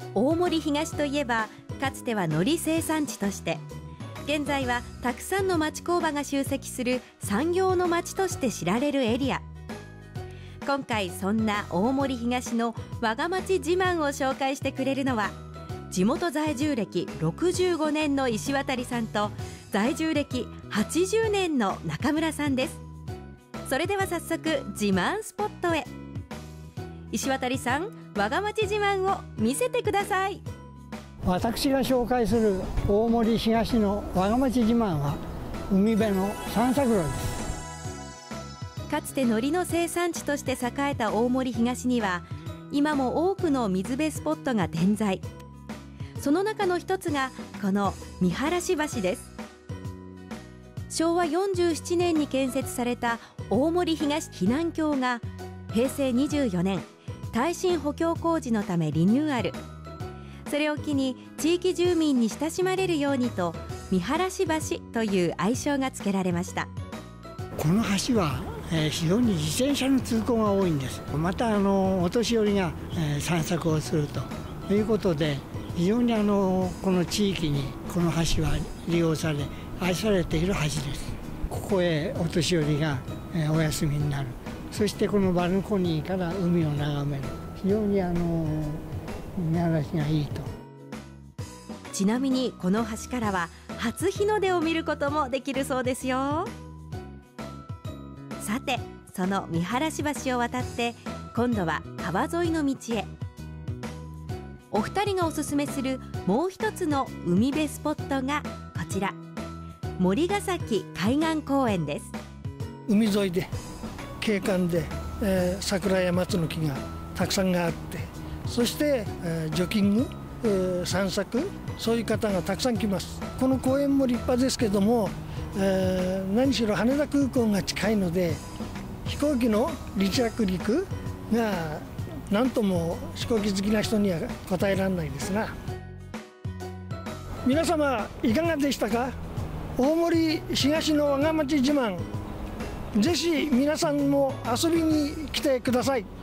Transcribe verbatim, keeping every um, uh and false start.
大森東といえばかつては海苔生産地として、現在はたくさんの町工場が集積する産業の町として知られるエリア。今回そんな大森東の我が町自慢を紹介してくれるのは、地元在住歴ろくじゅうごねんの石渡さんと在住歴はちじゅうねんの中村さんです。それでは早速自慢スポットへ。石渡さん、我が町自慢を見せてください。 私が紹介する大森東の我が町自慢は海辺の散策路です。 かつて海苔の生産地として栄えた大森東には今も多くの水辺スポットが点在。その中の一つがこの見晴橋です。しょうわよんじゅうななねんに建設された大森東避難橋がへいせいにじゅうよねん耐震補強工事のためリニューアル。それを機に地域住民に親しまれるようにと見晴橋という愛称が付けられました。 この橋は、えー、非常に自転車の通行が多いんです。またあのお年寄りが、えー、散策をするということで、非常にあのこの地域にこの橋は利用され愛されている橋です。ここへお年寄りが、えー、お休みになる。そしてこのバルコニーから海を眺める。非常にあの見晴らしがいいと。 ちなみにこの橋からは初日の出を見ることもできるそうですよ。さて、その見晴橋を渡って今度は川沿いの道へ。お二人がおすすめするもう一つの海辺スポットがこちら、森ヶ崎海岸公園です。 海沿いで景観で、えー、桜や松の木がたくさんがあって、そして、えー、ジョギング、えー、散策、そういう方がたくさん来ます。この公園も立派ですけども、えー、何しろ羽田空港が近いので飛行機の離着陸が何とも飛行機好きな人には答えられないですが、皆様いかがでしたか。大森東の我が町自慢、ぜひ皆さんも遊びに来てください。